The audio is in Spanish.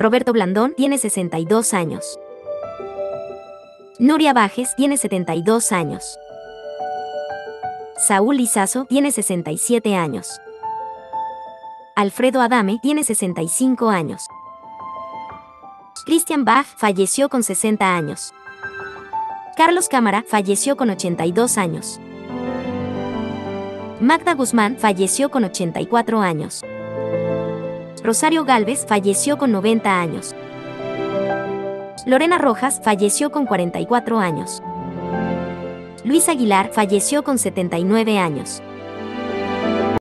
Roberto Blandón tiene 62 años. Nuria Bajes tiene 72 años. Saúl Lizazo tiene 67 años. Alfredo Adame tiene 65 años. Christian Bach falleció con 60 años. Carlos Cámara falleció con 82 años. Magda Guzmán falleció con 84 años. Rosario Gálvez falleció con 90 años. Lorena Rojas falleció con 44 años. Luis Aguilar falleció con 79 años.